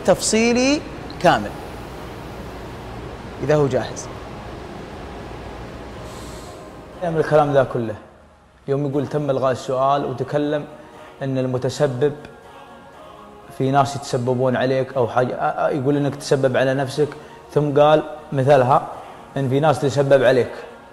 تفصيلي كامل إذا هو جاهز. من الكلام ذا كله يوم يقول تم إلغاء السؤال وتكلم أن المتسبب في ناس يتسببون عليك أو حاجة، يقول أنك تسبب على نفسك، ثم قال مثلها أن في ناس تسبب عليك.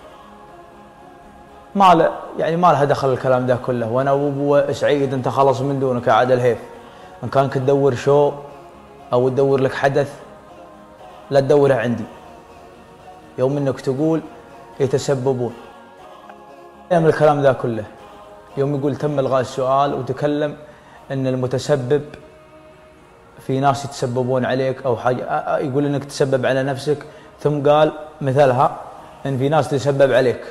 ما لها دخل الكلام ذا كله. وأنا وأبو سعيد أنت خلص من دونك يا عاد الهيف. إن كانك تدور شو أو تدور لك حدث لا تدوره عندي. يوم أنك تقول يتسببون. من الكلام ذا كله يوم يقول تم إلغاء السؤال وتكلم أن المتسبب في ناس يتسببون عليك أو حاجة، يقول أنك تسبب على نفسك، ثم قال مثلها أن في ناس تسبب عليك.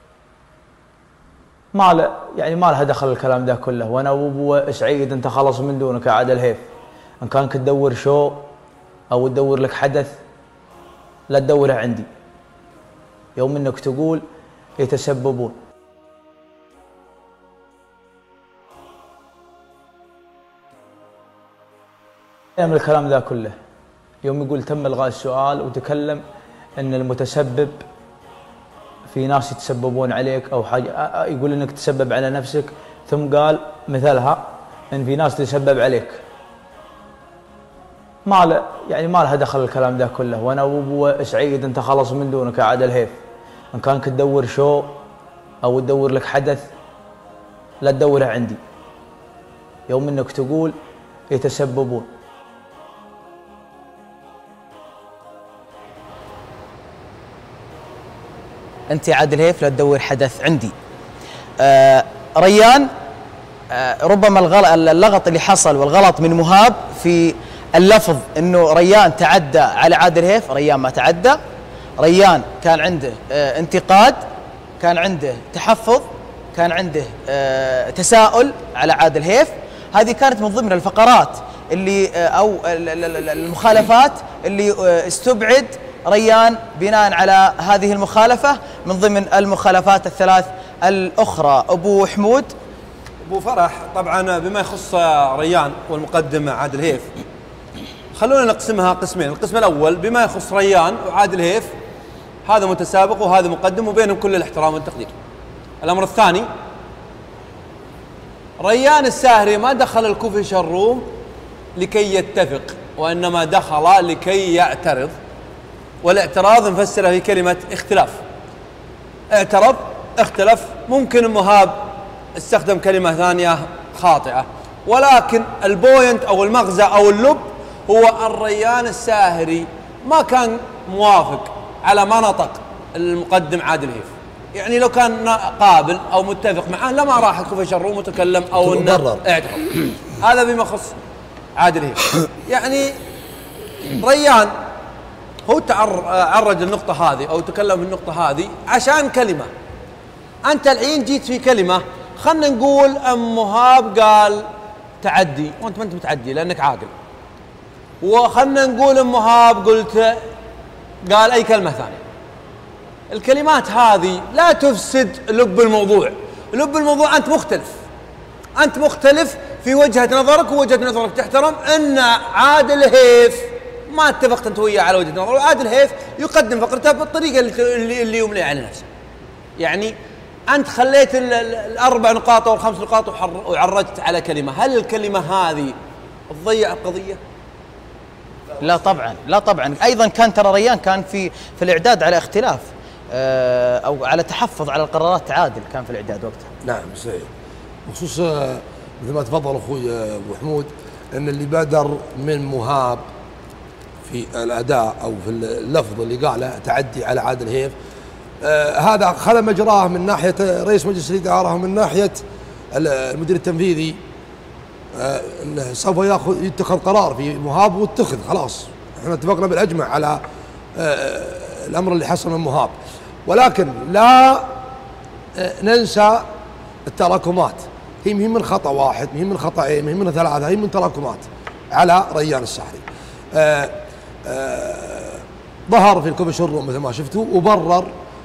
ما لها دخل الكلام ذا كله. وأنا وأبو سعيد أنت خلص من دونك يا عاد الهيف. إن كانك تدور شو أو تدور لك حدث لا تدوره عندي. يوم أنك تقول يتسببون. من الكلام ذا كله يوم يقول تم إلغاء السؤال وتكلم أن المتسبب في ناس يتسببون عليك أو حاجة، يقول أنك تسبب على نفسك، ثم قال مثلها أن في ناس تسبب عليك. ما لها دخل الكلام ذا كله. وأنا وأبو سعيد أنت خلص من دونك يا عاد الهيف. إن كانك تدور شو أو تدور لك حدث لا تدوره عندي. يوم أنك تقول يتسببون. أنت يا عاد الهيف لا تدور حدث عندي. ريان، ربما اللغط اللي حصل والغلط من مهاب في اللفظ أنه ريان تعدى على عاد الهيف. ريان ما تعدى. ريان كان عنده انتقاد، كان عنده تحفظ، كان عنده تساؤل على عاد الهيف. هذه كانت من ضمن الفقرات اللي أو المخالفات اللي استبعد ريان بناء على هذه المخالفة من ضمن المخالفات الثلاث الأخرى. أبو حمود. أبو فرح، طبعا بما يخص ريان والمقدم عادل هيف خلونا نقسمها قسمين. القسم الأول بما يخص ريان وعادل هيف، هذا متسابق وهذا مقدم وبينهم كل الاحترام والتقدير. الأمر الثاني، ريان الساهري ما دخل الكوفي شروم لكي يتفق، وإنما دخل لكي يعترض، والاعتراض نفسره في كلمة اختلاف. اعترض، اختلف. ممكن مهاب استخدم كلمة ثانية خاطئة، ولكن البوينت أو المغزى أو اللب هو الريان الساهري ما كان موافق على ما نطق المقدم عادل هيف. يعني لو كان قابل أو متفق معه لما راح الكوفي شروم وتكلم أو انه اعترض. هذا بما يخص عادل هيف. يعني ريان هو عرج النقطة هذه أو تكلم في النقطة هذه عشان كلمة. أنت الحين جيت في كلمة، خلنا نقول أم مهاب قال تعدي وأنت ما أنت متعدي لأنك عاقل، وخلنا نقول أم مهاب قال أي كلمة ثانية. الكلمات هذه لا تفسد لب الموضوع. لب الموضوع أنت مختلف في وجهة نظرك، ووجهة نظرك تحترم. أن عادل هيف ما اتفقت انت وياه على وجهه نظر، وعادل هيف يقدم فقرته بالطريقه اللي يملي على نفسه. يعني انت خليت الاربع نقاط او الخمس نقاط وعرجت على كلمه. هل الكلمه هذه تضيع القضيه؟ لا طبعا، لا طبعا. ايضا كان ترى ريان كان في الاعداد على اختلاف او على تحفظ على القرارات. عادل كان في الاعداد وقتها. نعم صحيح. بخصوص مثل ما تفضل اخوي ابو حمود ان اللي بدر من مهاب في الاداء او في اللفظ اللي قاله تعدي على عادل هيف، هذا خذ مجراه من ناحيه رئيس مجلس الاداره ومن ناحيه المدير التنفيذي، انه سوف يتخذ قرار في مهاب، واتخذ خلاص. احنا اتفقنا بالاجمع على الامر اللي حصل من مهاب، ولكن لا ننسى التراكمات. هي مهم من خطا واحد، مهم من خطأين، مهم من ثلاثه، هي من تراكمات على ريان الساهري. ظهر في الكوفي شروم مثل ما شفتوا وبرر.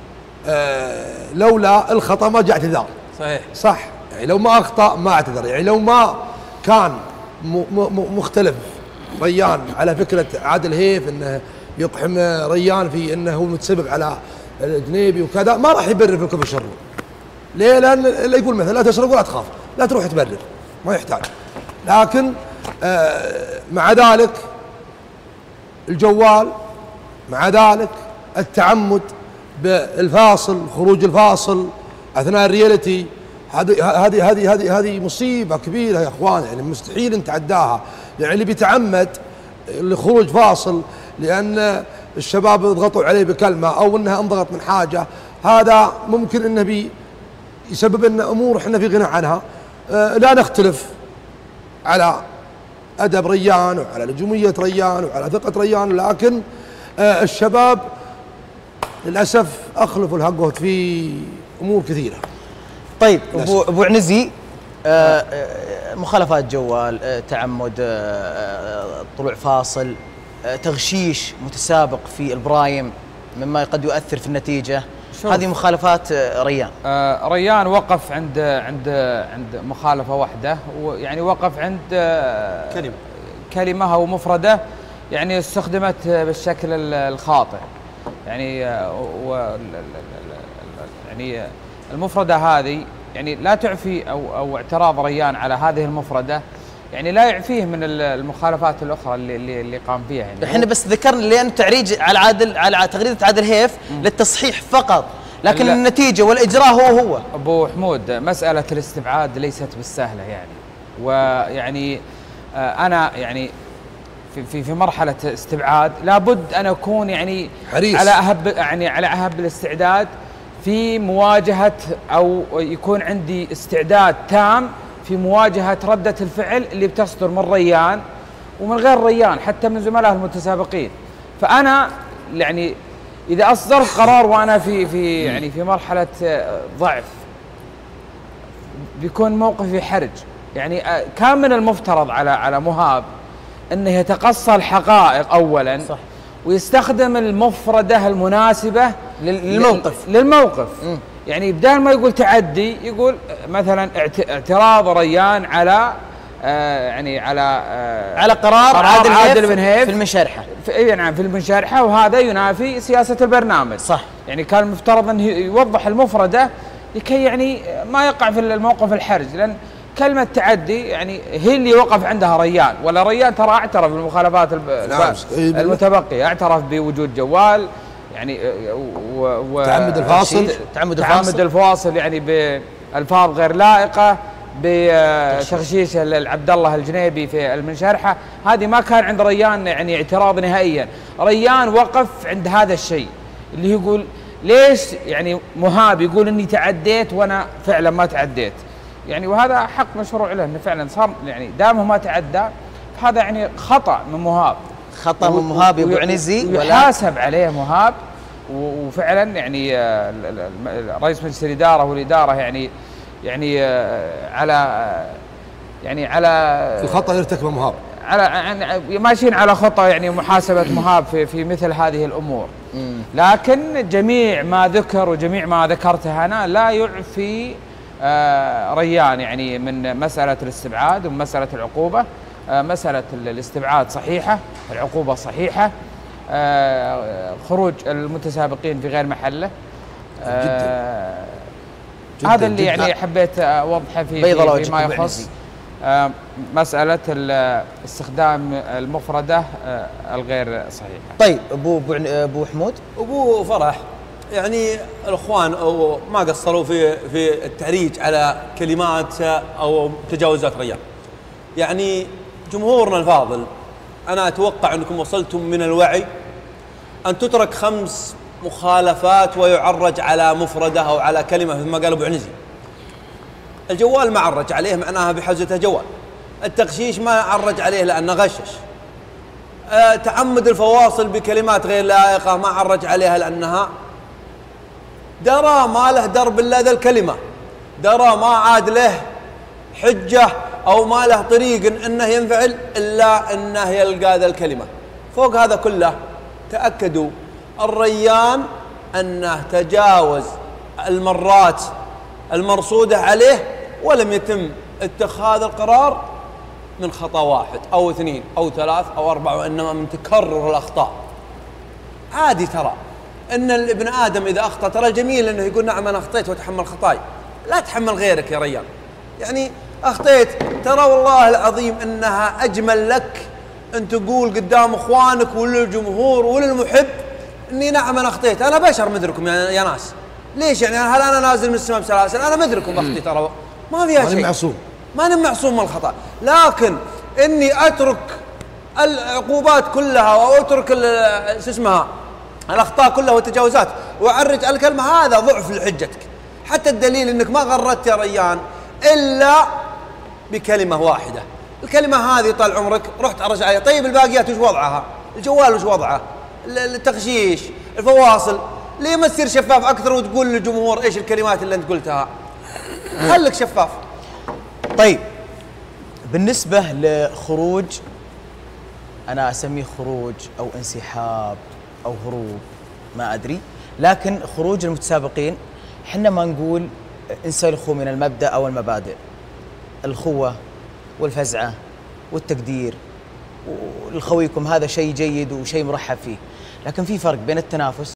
لولا الخطأ ما جاء اعتذار. صحيح صح. يعني لو ما اخطأ ما اعتذر. يعني لو ما كان مختلف ريان على فكره عادل هيف انه يقحم ريان في انه هو متسبب على الجنيبي وكذا، ما راح يبرر في الكفر الشر. ليه؟ لان اللي يقول مثلا لا تسرق ولا تخاف، لا تروح تبرر، ما يحتاج. لكن مع ذلك الجوال، مع ذلك التعمد بالفاصل، خروج الفاصل اثناء الرياليتي، هذه مصيبه كبيره يا اخوان، يعني مستحيل نتعداها. يعني اللي بيتعمد لخروج فاصل لان الشباب يضغطوا عليه بكلمه او انها انضغط من حاجه، هذا ممكن انه يسبب لنا امور احنا في غنى عنها. لا نختلف على ادب ريان وعلى نجوميه ريان وعلى ثقه ريان، لكن الشباب للاسف اخلفوا الهقوت في امور كثيره. طيب ابو عنزي، مخالفات جوال، تعمد، طلوع فاصل، تغشيش متسابق في البرايم مما قد يؤثر في النتيجه، هذه مخالفات ريان. ريان وقف عند مخالفه واحده، ويعني وقف عند كلمه او مفرده يعني استخدمت بالشكل الخاطئ. يعني يعني المفرده هذه يعني لا تعفي او اعتراض ريان على هذه المفرده يعني لا يعفيه من المخالفات الاخرى اللي قام فيها. يعني احنا بس ذكرنا لان تعريج على تغريده عادل هيف للتصحيح فقط، لكن النتيجه والاجراء هو ابو حمود. مساله الاستبعاد ليست بالسهله يعني، ويعني انا يعني في مرحله استبعاد لابد ان اكون يعني حريص على اهب الاستعداد في مواجهه، او يكون عندي استعداد تام في مواجهه رده الفعل اللي بتصدر من ريان ومن غير ريان حتى من زملائه المتسابقين. فانا يعني اذا اصدرت قرار وانا في يعني في مرحله ضعف بيكون موقفي حرج. يعني كان من المفترض على مهاب انه يتقصى الحقائق اولا، صح، ويستخدم المفردة المناسبة للموقف. يعني بدال ما يقول تعدي يقول مثلا اعتراض ريان على يعني على قرار عادل بن هيف في المنشرحة، نعم في المنشرحة، وهذا ينافي سياسة البرنامج. صح. يعني كان المفترض انه يوضح المفردة لكي يعني ما يقع في الموقف الحرج، لأن كلمة تعدي يعني هي اللي وقف عندها ريان، ولا ريان ترى اعترف بالمخالفات المتبقية، اعترف بوجود جوال يعني تعمد الفواصل يعني بألفاظ غير لائقة، بتغشيش عبد الله الجنيبي في المنشرحة. هذه ما كان عند ريان يعني اعتراض نهائيا. ريان وقف عند هذا الشيء اللي يقول ليش يعني مهاب يقول اني تعديت وانا فعلا ما تعديت يعني، وهذا حق مشروع له انه فعلا صار يعني دامه ما تعدى، فهذا يعني خطأ من مهاب، خطأ من مهاب يا ابو عنزي، ويحاسب عليه مهاب. وفعلا يعني رئيس مجلس الاداره والاداره يعني على الخطأ يرتكبه مهاب، على ماشيين على خطة يعني محاسبة مهاب في مثل هذه الامور. لكن جميع ما ذكر وجميع ما ذكرته انا لا يعفي ريان يعني من مسألة الاستبعاد ومن مسألة العقوبة. مسألة الاستبعاد صحيحة، العقوبة صحيحة، خروج المتسابقين في غير محله. هذا اللي يعني حبيت أوضحه فيما يخص مسألة استخدام المفردة الغير صحيحة. طيب أبو حمود، أبو فرح، يعني الأخوان أو ما قصروا في التعريج على كلمات أو تجاوزات ريان. يعني جمهورنا الفاضل، أنا أتوقع أنكم وصلتم من الوعي أن تترك 5 مخالفات ويعرج على مفردة أو على كلمة مثل ما قال أبو عنزي. الجوال ما عرج عليه معناها بحوزته جوال، التغشيش ما عرج عليه لأنه غشش، تعمد الفواصل بكلمات غير لائقة ما عرج عليها لأنها درى ما له درب إلا ذا الكلمة، درى ما عاد له حجة أو ما له طريق إنه ينفعل إلا إنه يلقى ذا الكلمة. فوق هذا كله تأكدوا الريان أنه تجاوز المرات المرصودة عليه ولم يتم اتخاذ القرار من خطأ واحد أو اثنين أو ثلاث أو أربعة، وإنما من تكرر الأخطاء. عادي ترى إن الابن آدم إذا أخطأ، ترى جميل إنه يقول نعم أنا أخطيت وأتحمل خطاي، لا تحمل غيرك يا ريال. يعني أخطيت، ترى والله العظيم إنها أجمل لك أن تقول قدام إخوانك وللجمهور وللمحب إني نعم أنا أخطيت، أنا بشر مثلكم يا ناس. ليش يعني هل أنا نازل من السماء بسلاسل؟ أنا مثلكم أخطي، ترى ما فيها شيء، معصوم، ماني معصوم من الخطأ. لكن إني أترك العقوبات كلها وأترك شو اسمها الأخطاء كلها والتجاوزات وأعرج الكلمة، هذا ضعف لحجتك. حتى الدليل إنك ما غردت يا ريان إلا بكلمة واحدة، الكلمة هذه طال عمرك رحت أرجع عليها. طيب الباقيات وش وضعها؟ الجوال وش وضعه؟ التغشيش، الفواصل، ليه ما تصير شفاف أكثر وتقول للجمهور إيش الكلمات اللي أنت قلتها؟ خليك شفاف. طيب بالنسبة لخروج، أنا أسميه خروج أو انسحاب أو هروب ما أدري، لكن خروج المتسابقين حنا ما نقول انسلخوا من المبدأ أو المبادئ. الأخوة والفزعة والتقدير لخويكم هذا شيء جيد وشيء مرحب فيه، لكن في فرق بين التنافس